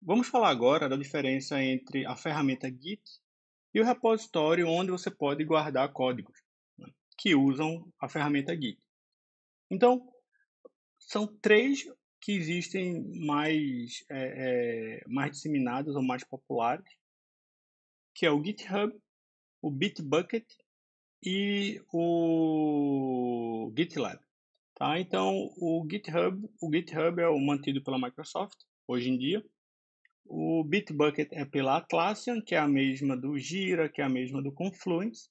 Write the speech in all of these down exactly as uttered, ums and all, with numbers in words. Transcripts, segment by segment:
Vamos falar agora da diferença entre a ferramenta Git e o repositório onde você pode guardar códigos, né, que usam a ferramenta Git. Então, são três que existem mais, é, é, mais disseminados ou mais populares, que é o GitHub, o Bitbucket e o GitLab. Tá? Então, o GitHub, o GitHub é o mantido pela Microsoft hoje em dia. O Bitbucket é pela Atlassian, que é a mesma do Jira, que é a mesma do Confluence.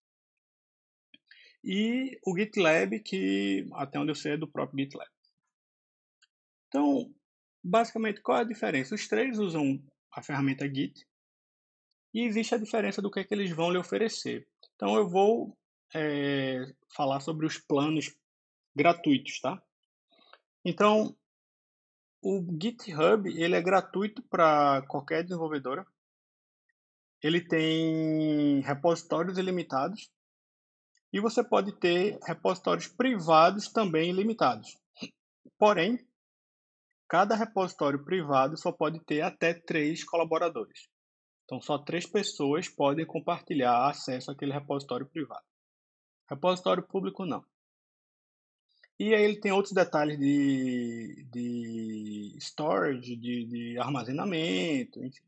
E o GitLab, que até onde eu sei é do próprio GitLab. Então, basicamente, qual é a diferença? Os três usam a ferramenta Git e existe a diferença do que é que eles vão lhe oferecer. Então, eu vou é, falar sobre os planos gratuitos, tá? Então, o GitHub ele é gratuito para qualquer desenvolvedora. Ele tem repositórios ilimitados e você pode ter repositórios privados também ilimitados. Porém, cada repositório privado só pode ter até três colaboradores. Então, só três pessoas podem compartilhar acesso àquele repositório privado. Repositório público, não. E aí ele tem outros detalhes de, de storage, de, de armazenamento, enfim.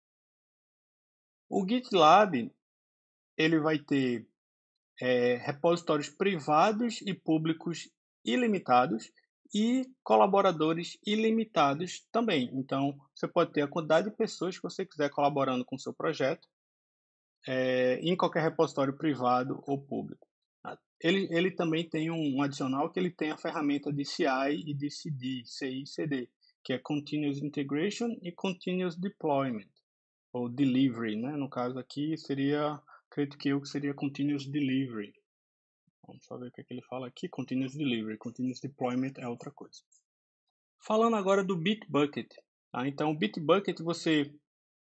O GitLab, ele vai ter é, repositórios privados e públicos ilimitados e colaboradores ilimitados também. Então, você pode ter a quantidade de pessoas que você quiser colaborando com o seu projeto é, em qualquer repositório privado ou público. Ele, ele também tem um adicional que ele tem a ferramenta de C I e de C D, C I e C D, que é Continuous Integration e Continuous Deployment, ou Delivery, né? No caso aqui seria, acredito que eu que seria Continuous Delivery. Vamos só ver o que, é que ele fala aqui. Continuous Delivery. Continuous Deployment é outra coisa. Falando agora do Bitbucket. Tá? Então, o Bitbucket você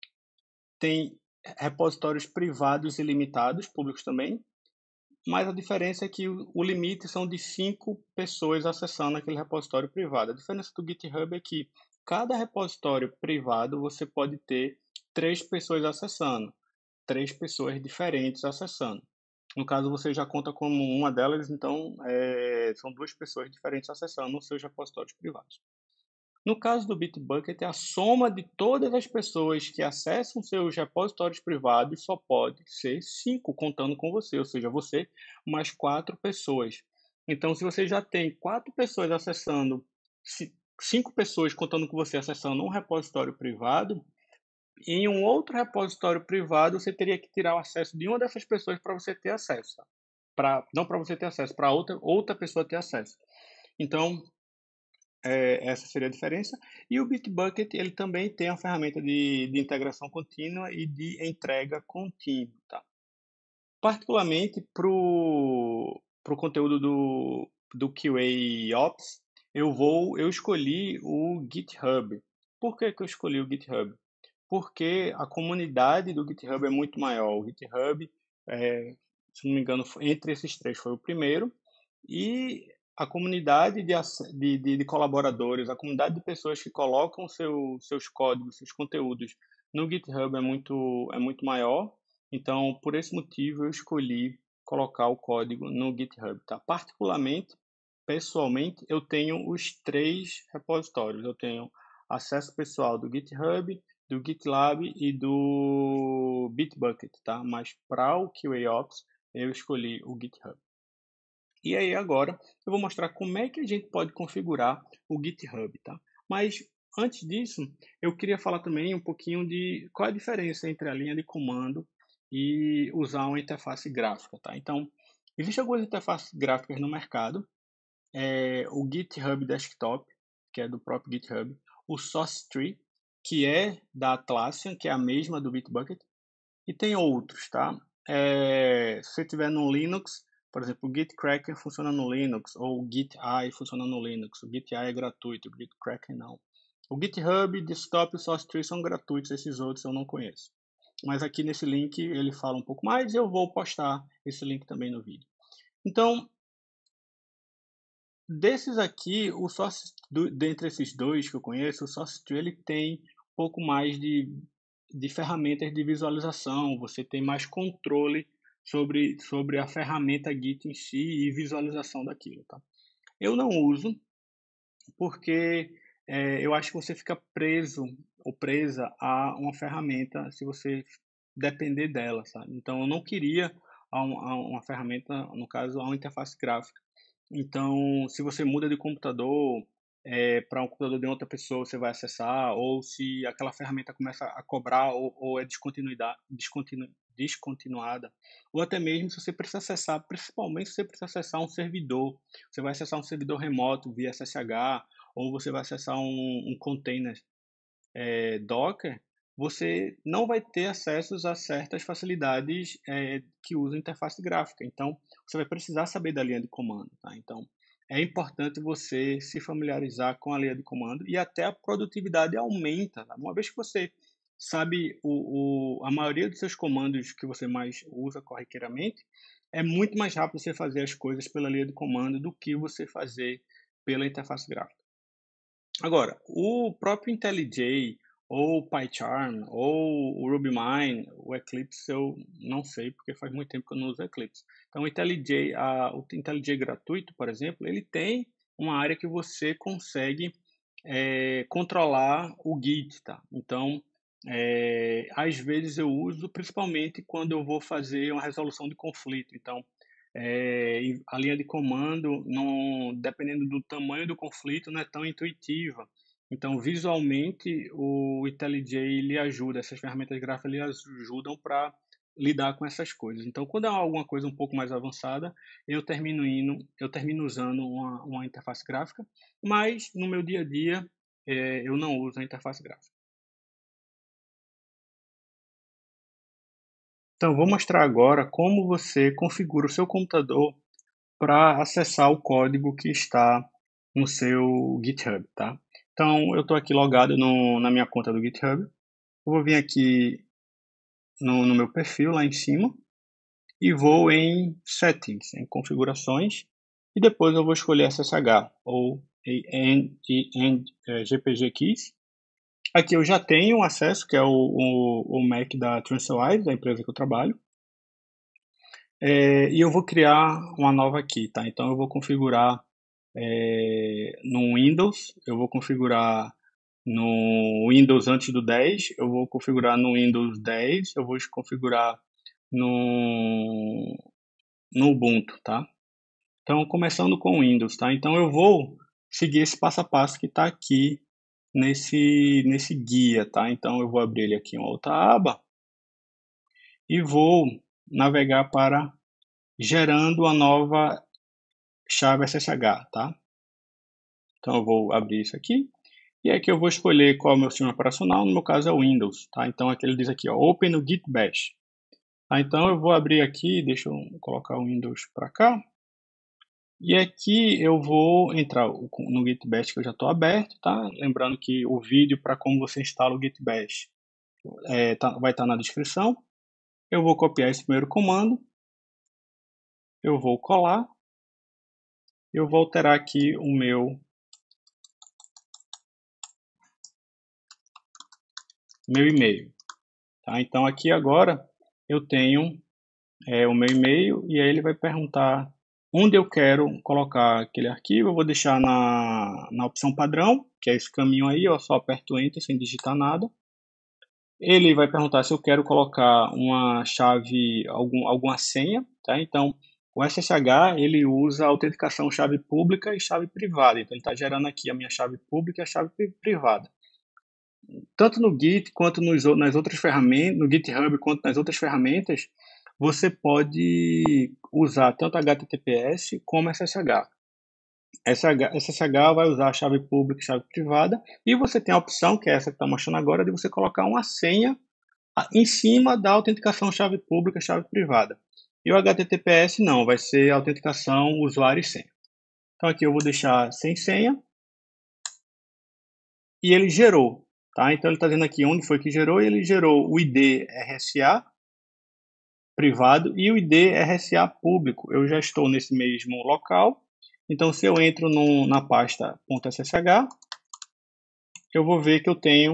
tem repositórios privados ilimitados, públicos também, mas a diferença é que o, o limite são de cinco pessoas acessando aquele repositório privado. A diferença do GitHub é que cada repositório privado você pode ter três pessoas acessando, três pessoas diferentes acessando. No caso, você já conta como uma delas, então é, são duas pessoas diferentes acessando os seus repositórios privados. No caso do Bitbucket, a soma de todas as pessoas que acessam seus repositórios privados só pode ser cinco, contando com você, ou seja, você mais quatro pessoas. Então, se você já tem quatro pessoas acessando, cinco pessoas contando com você acessando um repositório privado, em um outro repositório privado, você teria que tirar o acesso de uma dessas pessoas para você ter acesso. Tá? Pra, não para você ter acesso, para outra, outra pessoa ter acesso. Então, é, essa seria a diferença. E o Bitbucket, ele também tem a ferramenta de, de integração contínua e de entrega contínua. Tá? Particularmente para o conteúdo do, do Q A Ops, eu, vou, eu escolhi o GitHub. Por que, que eu escolhi o GitHub? Porque a comunidade do GitHub é muito maior. O GitHub, é, se não me engano, entre esses três foi o primeiro, e a comunidade de, de, de, de colaboradores, a comunidade de pessoas que colocam seu, seus códigos, seus conteúdos no GitHub é muito, é muito maior. Então, por esse motivo, eu escolhi colocar o código no GitHub. Tá? Particularmente, pessoalmente, eu tenho os três repositórios. Eu tenho acesso pessoal do GitHub, do GitLab e do Bitbucket, tá? Mas para o QAOps, eu escolhi o GitHub. E aí agora eu vou mostrar como é que a gente pode configurar o GitHub, tá? Mas antes disso, eu queria falar também um pouquinho de qual é a diferença entre a linha de comando e usar uma interface gráfica, tá? Então, existem algumas interfaces gráficas no mercado, é, o GitHub Desktop, que é do próprio GitHub, o SourceTree, que é da Atlassian, que é a mesma do Bitbucket, e tem outros, tá? É, se você tiver no Linux, por exemplo, o GitKraken funciona no Linux, ou o GitEye funciona no Linux. O GitEye é gratuito, o GitKraken não. O GitHub, Desktop e o SourceTree são gratuitos, esses outros eu não conheço. Mas aqui nesse link ele fala um pouco mais e eu vou postar esse link também no vídeo. Então, desses aqui, o Source, do, dentre esses dois que eu conheço, o SourceTree ele tem pouco mais de, de ferramentas de visualização, você tem mais controle sobre, sobre a ferramenta Git em si e visualização daquilo, tá? Eu não uso porque é, eu acho que você fica preso ou presa a uma ferramenta se você depender dela, sabe? Então, eu não queria a, um, a uma ferramenta, no caso, a uma interface gráfica. Então, se você muda de computador é, para um computador de outra pessoa, você vai acessar, ou se aquela ferramenta começa a cobrar ou, ou é descontinuidade, descontinu, descontinuada, ou até mesmo se você precisa acessar, principalmente se você precisa acessar um servidor, você vai acessar um servidor remoto via S S H, ou você vai acessar um, um container é, Docker, você não vai ter acessos a certas facilidades é, que usam interface gráfica. Então, você vai precisar saber da linha de comando. Tá? Então, é importante você se familiarizar com a linha de comando e até a produtividade aumenta. Tá? Uma vez que você sabe o, o, a maioria dos seus comandos que você mais usa corriqueiramente, é muito mais rápido você fazer as coisas pela linha de comando do que você fazer pela interface gráfica. Agora, o próprio IntelliJ, ou o PyCharm, ou o RubyMine, o Eclipse eu não sei, porque faz muito tempo que eu não uso Eclipse. Então, o IntelliJ, a, o IntelliJ gratuito, por exemplo, ele tem uma área que você consegue é, controlar o Git, tá? Então, é, às vezes eu uso, principalmente quando eu vou fazer uma resolução de conflito. Então, é, a linha de comando, não, dependendo do tamanho do conflito, não é tão intuitiva. Então, visualmente, o IntelliJ ele ajuda, essas ferramentas gráficas ele ajudam para lidar com essas coisas. Então, quando é alguma coisa um pouco mais avançada, eu termino indo, eu termino usando uma, uma interface gráfica, mas no meu dia a dia é, eu não uso a interface gráfica. Então, vou mostrar agora como você configura o seu computador para acessar o código que está no seu GitHub, tá? Então, eu estou aqui logado no, na minha conta do GitHub. Eu vou vir aqui no, no meu perfil lá em cima e vou em Settings, em Configurações, e depois eu vou escolher S S H ou End G P G Keys. Aqui eu já tenho acesso, que é o, o, o Mac da Transferwise, da empresa que eu trabalho. É, e eu vou criar uma nova aqui, tá? Então eu vou configurar é, no Windows, eu vou configurar no Windows antes do dez, eu vou configurar no Windows dez, eu vou configurar no, no Ubuntu, tá? Então, começando com o Windows, tá? Então eu vou seguir esse passo a passo que está aqui nesse, nesse guia, tá? Então eu vou abrir ele aqui em uma outra aba e vou navegar para gerando a nova chave S S H, tá? Então eu vou abrir isso aqui e aqui eu vou escolher qual é o meu sistema operacional, no meu caso é o Windows, tá? Então aqui ele diz aqui, ó, Open no Git Bash. Tá? Então eu vou abrir aqui, deixa eu colocar o Windows para cá. E aqui eu vou entrar no Git Bash que eu já estou aberto, tá? Lembrando que o vídeo para como você instala o Git Bash é, tá, vai estar tá na descrição. Eu vou copiar esse primeiro comando, eu vou colar, eu vou alterar aqui o meu meu e-mail. Tá? Então aqui agora eu tenho é, o meu e-mail e aí ele vai perguntar onde eu quero colocar aquele arquivo. Eu vou deixar na, na opção padrão, que é esse caminho aí, eu só aperto Enter sem digitar nada. Ele vai perguntar se eu quero colocar uma chave, algum, alguma senha, tá? Então, o S S H, ele usa a autenticação chave pública e chave privada. Então, ele está gerando aqui a minha chave pública e a chave privada. Tanto no Git quanto nos, nas outras ferramentas, no GitHub quanto nas outras ferramentas, você pode usar tanto H T T P S como S S H. S S H vai usar a chave pública e chave privada, e você tem a opção, que é essa que está mostrando agora, de você colocar uma senha em cima da autenticação chave pública e chave privada. E o H T T P S não, vai ser autenticação usuário e senha. Então aqui eu vou deixar sem senha, e ele gerou. Tá? Então ele está dizendo aqui onde foi que gerou, e ele gerou o I D R S A privado e o I D R S A público. Eu já estou nesse mesmo local, então se eu entro no, na pasta .ssh, eu vou ver que eu tenho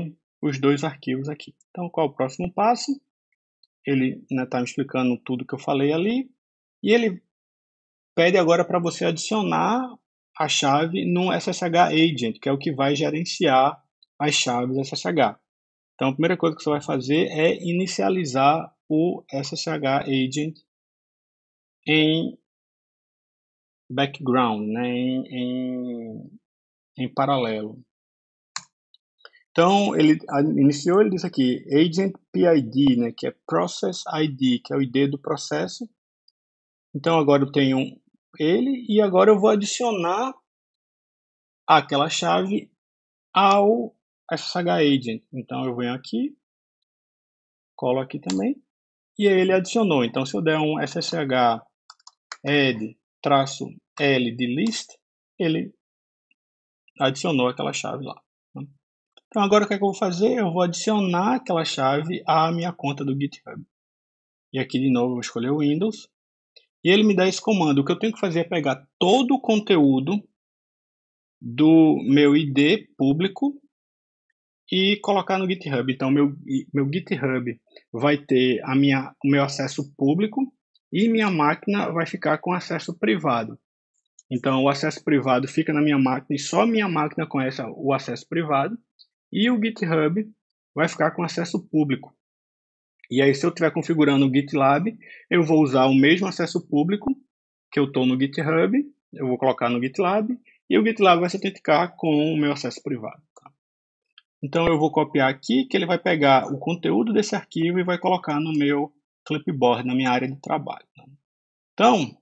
os dois arquivos aqui. Então, qual é o próximo passo? Ele está me explicando tudo que eu falei ali, e ele pede agora para você adicionar a chave no S S H Agent, que é o que vai gerenciar as chaves S S H. Então, a primeira coisa que você vai fazer é inicializar o S S H Agent em background, né, em, em, em paralelo. Então, ele iniciou, ele disse aqui, Agent P I D, né, que é Process I D, que é o I D do processo. Então, agora eu tenho ele, e agora eu vou adicionar aquela chave ao S S H Agent. Então, eu venho aqui, colo aqui também, e aí ele adicionou. Então, se eu der um S S H add traço L de list, ele adicionou aquela chave lá. Então, agora o que é que eu vou fazer? Eu vou adicionar aquela chave à minha conta do GitHub. E aqui, de novo, eu vou escolher o Windows. E ele me dá esse comando. O que eu tenho que fazer é pegar todo o conteúdo do meu I D público e colocar no GitHub. Então, meu, meu GitHub vai ter a minha, o meu acesso público e minha máquina vai ficar com acesso privado. Então, o acesso privado fica na minha máquina e só minha máquina conhece o acesso privado. E o GitHub vai ficar com acesso público. E aí, se eu estiver configurando o GitLab, eu vou usar o mesmo acesso público que eu estou no GitHub, eu vou colocar no GitLab, e o GitLab vai se autenticar com o meu acesso privado. Tá? Então, eu vou copiar aqui, que ele vai pegar o conteúdo desse arquivo e vai colocar no meu clipboard, na minha área de trabalho. Tá? Então,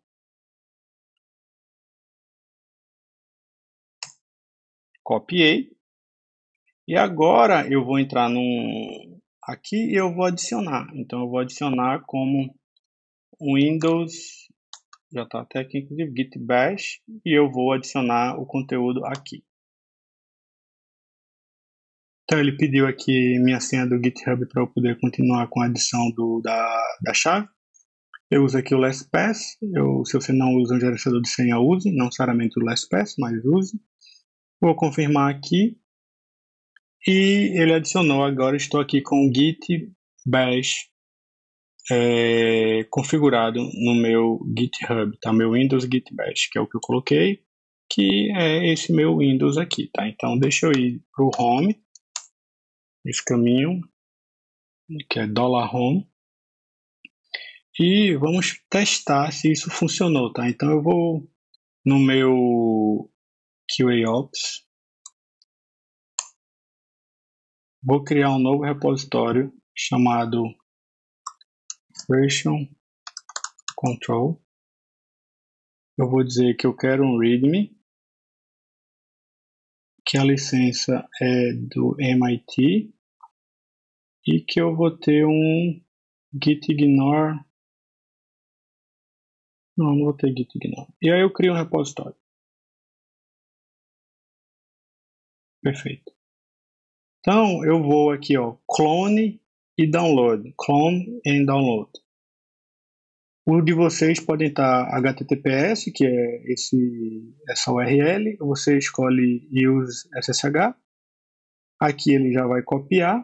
copiei. E agora eu vou entrar num, aqui e eu vou adicionar. Então eu vou adicionar como Windows, já está até aqui inclusive, Git Bash, e eu vou adicionar o conteúdo aqui. Então ele pediu aqui minha senha do GitHub para eu poder continuar com a adição do, da, da chave. Eu uso aqui o LastPass. Eu, se você não usa um gerenciador de senha, use, não necessariamente o LastPass, mas use. Vou confirmar aqui. E ele adicionou, agora estou aqui com o Git Bash é, configurado no meu GitHub, tá? Meu Windows Git Bash, que é o que eu coloquei, que é esse meu Windows aqui, tá? Então deixa eu ir para o Home, esse caminho, que é $home, e vamos testar se isso funcionou, tá? Então eu vou no meu QAOps, vou criar um novo repositório chamado Version Control. Eu vou dizer que eu quero um README, que a licença é do M I T e que eu vou ter um gitignore. Não, não vou ter gitignore. E aí eu crio um repositório. Perfeito. Então eu vou aqui, ó, clone e download. Clone and download. O de vocês podem estar H T T P S, que é esse, essa U R L. Você escolhe use S S H. Aqui ele já vai copiar.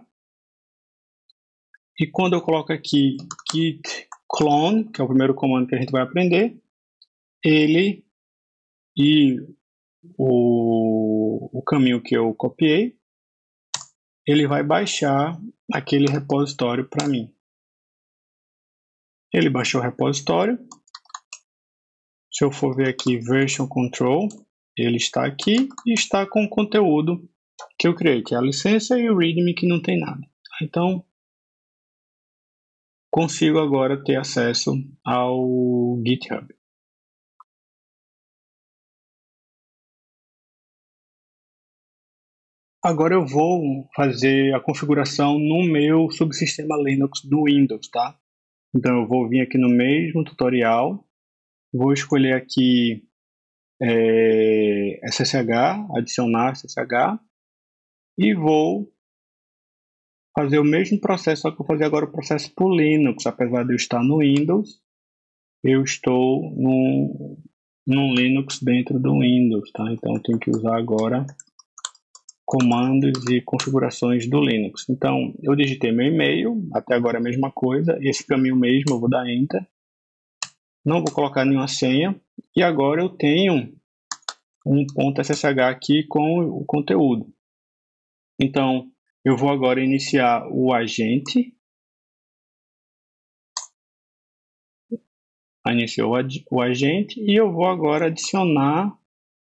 E quando eu coloco aqui git clone, que é o primeiro comando que a gente vai aprender, ele e o, o caminho que eu copiei, ele vai baixar aquele repositório para mim. Ele baixou o repositório. Se eu for ver aqui, version control, ele está aqui e está com o conteúdo que eu criei, que é a licença e o readme que não tem nada. Então, consigo agora ter acesso ao GitHub. Agora eu vou fazer a configuração no meu subsistema Linux do Windows, tá? Então eu vou vir aqui no mesmo tutorial, vou escolher aqui é, S S H, adicionar S S H, e vou fazer o mesmo processo, só que eu vou fazer agora o processo para o Linux. Apesar de eu estar no Windows, eu estou no, no Linux dentro do Windows, tá? Então eu tenho que usar agora comandos e configurações do Linux. Então, eu digitei meu e-mail, até agora a mesma coisa, esse caminho mesmo, eu vou dar Enter. Não vou colocar nenhuma senha. E agora eu tenho um ponto S S H aqui com o conteúdo. Então, eu vou agora iniciar o agente. Iniciou o agente e eu vou agora adicionar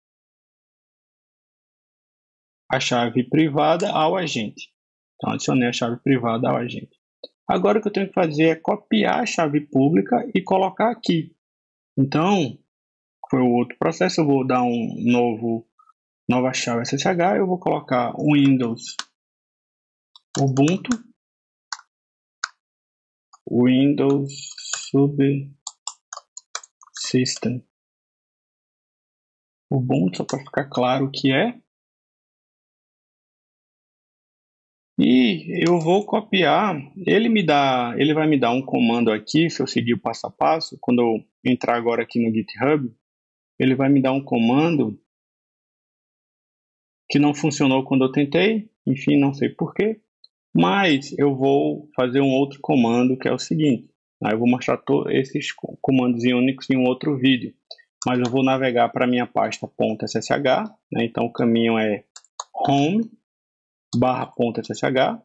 a chave privada ao agente. Então, adicionei a chave privada ao agente. Agora o que eu tenho que fazer é copiar a chave pública e colocar aqui. Então, foi o outro processo. Eu vou dar um novo, nova chave S S H. Eu vou colocar Windows Ubuntu, Windows Subsystem Ubuntu, só para ficar claro o que é. E eu vou copiar, ele me dá, ele vai me dar um comando aqui, se eu seguir o passo a passo, quando eu entrar agora aqui no GitHub, ele vai me dar um comando que não funcionou quando eu tentei, enfim, não sei porquê, mas eu vou fazer um outro comando que é o seguinte, aí eu vou mostrar todos esses comandos em Unix em um outro vídeo, mas eu vou navegar para a minha pasta .ssh, né? Então o caminho é home, barra .ssh,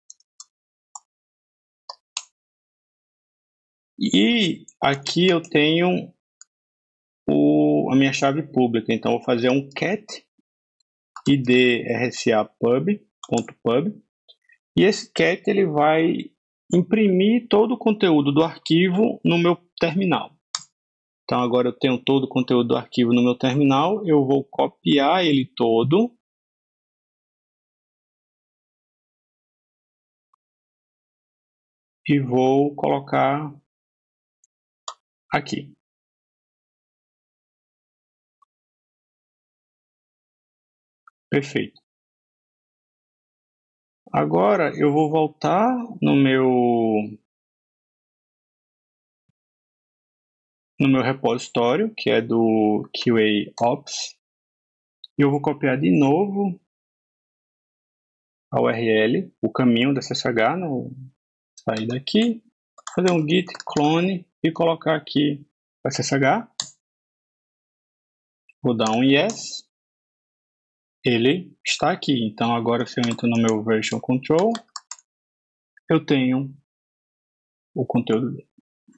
e aqui eu tenho o, a minha chave pública, então eu vou fazer um cat id rca_pub.pub, e esse cat ele vai imprimir todo o conteúdo do arquivo no meu terminal. Então agora eu tenho todo o conteúdo do arquivo no meu terminal, eu vou copiar ele todo e vou colocar aqui. Perfeito. Agora eu vou voltar no meu no meu repositório, que é do Q A Ops, e eu vou copiar de novo a U R L, o caminho da S S H, no, sair daqui, fazer um git clone e colocar aqui o S S H. Vou dar um yes. Ele está aqui. Então agora se eu entro no meu version control, eu tenho o conteúdo dele.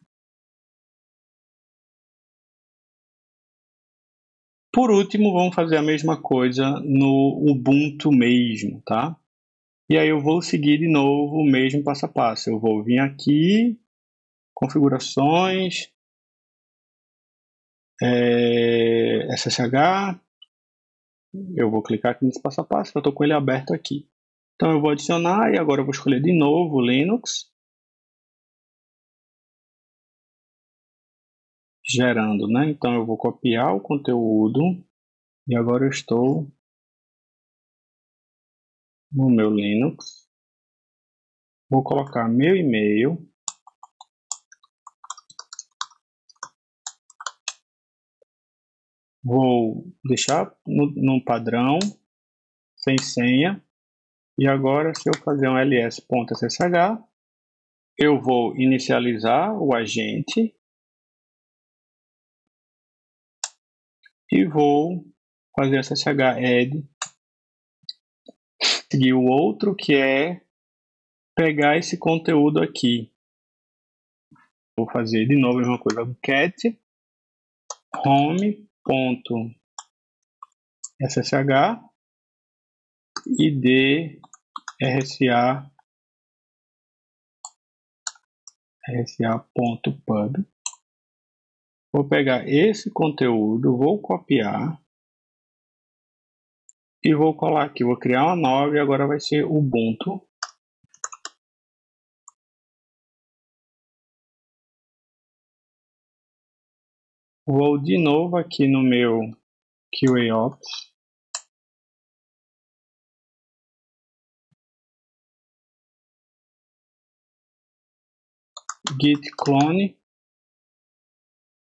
Por último, vamos fazer a mesma coisa no Ubuntu mesmo, tá? E aí eu vou seguir de novo o mesmo passo a passo. Eu vou vir aqui, configurações, é, S S H, eu vou clicar aqui nesse passo a passo, eu estou com ele aberto aqui. Então eu vou adicionar e agora eu vou escolher de novo o Linux, gerando, né? Então eu vou copiar o conteúdo e agora eu estou no meu Linux, vou colocar meu e-mail, vou deixar no, no padrão, sem senha, e agora se eu fazer um ls.ssh, eu vou inicializar o agente e vou fazer ssh add, seguir o outro que é pegar esse conteúdo aqui. Vou fazer de novo a mesma coisa, cat home.ssh id rca rca.pub. Vou pegar esse conteúdo, vou copiar e vou colar aqui. Vou criar uma nova e agora vai ser Ubuntu. Vou de novo aqui no meu Q A Ops. Git clone.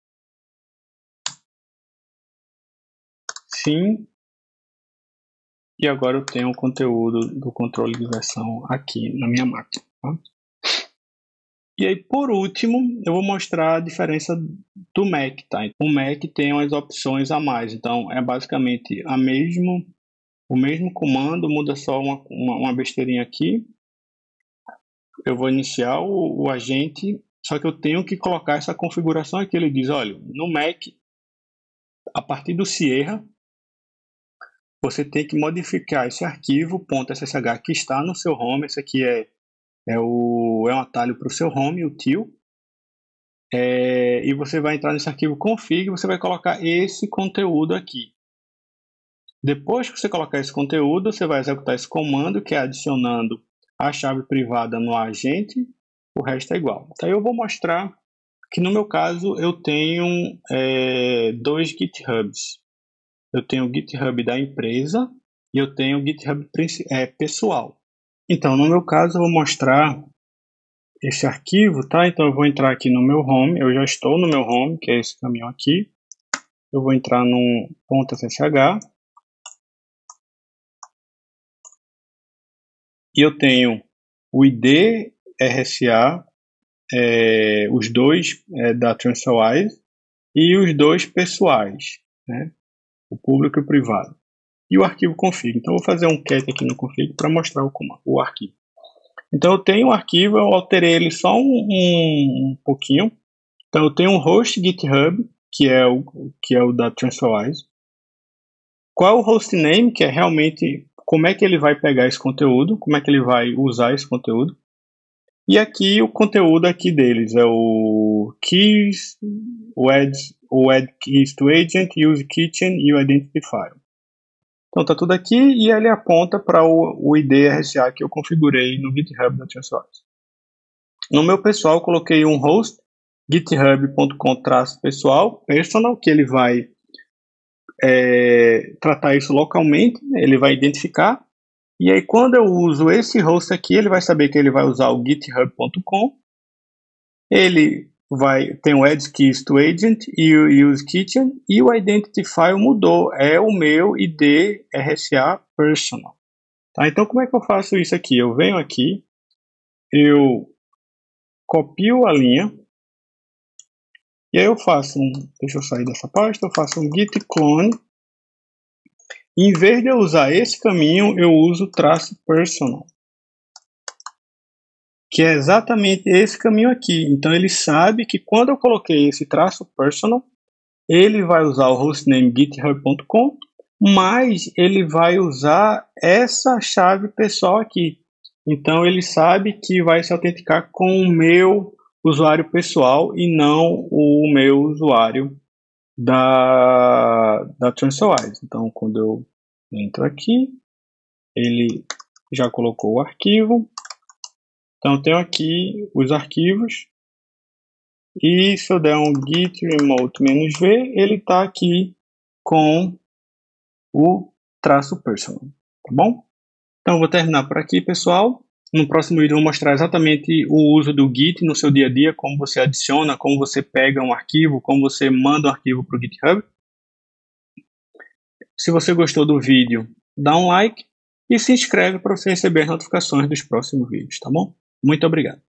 Sim. E agora eu tenho o conteúdo do controle de versão aqui na minha máquina. Tá? E aí, por último, eu vou mostrar a diferença do Mac. Tá? O Mac tem umas opções a mais. Então, é basicamente a mesmo, o mesmo comando, muda só uma, uma, uma besteirinha aqui. Eu vou iniciar o, o agente, só que eu tenho que colocar essa configuração aqui. Ele diz, olha, no Mac, a partir do Sierra, você tem que modificar esse arquivo .ssh que está no seu home. Esse aqui é, é, o, é um atalho para o seu home, o tio. É, e você vai entrar nesse arquivo config e você vai colocar esse conteúdo aqui. Depois que você colocar esse conteúdo, você vai executar esse comando, que é adicionando a chave privada no agente. O resto é igual. Então eu vou mostrar que no meu caso eu tenho é, dois GitHubs. Eu tenho o GitHub da empresa e eu tenho o GitHub é, pessoal. Então, no meu caso, eu vou mostrar esse arquivo, tá? Então, eu vou entrar aqui no meu home. Eu já estou no meu home, que é esse caminho aqui. Eu vou entrar no .ssh. E eu tenho o I D R S A, é, os dois é, da TransferWise e os dois pessoais, né? O público e o privado. E o arquivo config. Então, eu vou fazer um cat aqui no config para mostrar o, o arquivo. Então, eu tenho um arquivo, eu alterei ele só um, um, um pouquinho. Então, eu tenho um host GitHub, que é o, que é o da TransferWise. Qual é o hostname, que é realmente como é que ele vai pegar esse conteúdo, como é que ele vai usar esse conteúdo. E aqui, o conteúdo aqui deles é o keys, o add, o add keys to agent, use kitchen e o identifier. Então tá tudo aqui e ele aponta para o, o I D R S A que eu configurei no GitHub da TransferWise. No meu pessoal eu coloquei um host github ponto com traço pessoal personal, que ele vai é, tratar isso localmente, ele vai identificar. E aí quando eu uso esse host aqui, ele vai saber que ele vai usar o github ponto com. Ele vai tem o add keys to agent e o use kitchen e o identifier mudou, é o meu I D R S A personal. Tá? Então como é que eu faço isso aqui? Eu venho aqui, eu copio a linha e aí eu faço um, deixa eu sair dessa pasta, eu faço um git clone. Em vez de eu usar esse caminho, eu uso traço personal, que é exatamente esse caminho aqui. Então ele sabe que quando eu coloquei esse traço personal, ele vai usar o hostname github ponto com, mas ele vai usar essa chave pessoal aqui. Então ele sabe que vai se autenticar com o meu usuário pessoal e não o meu usuário da, da TransferWise. Então quando eu entro aqui, ele já colocou o arquivo. Então eu tenho aqui os arquivos. E se eu der um git remote-v, ele está aqui com o traço personal, tá bom? Então eu vou terminar por aqui, pessoal. No próximo vídeo eu vou mostrar exatamente o uso do Git no seu dia a dia, como você adiciona, como você pega um arquivo, como você manda um arquivo para o GitHub. Se você gostou do vídeo, dá um like e se inscreve para você receber as notificações dos próximos vídeos, tá bom? Muito obrigado.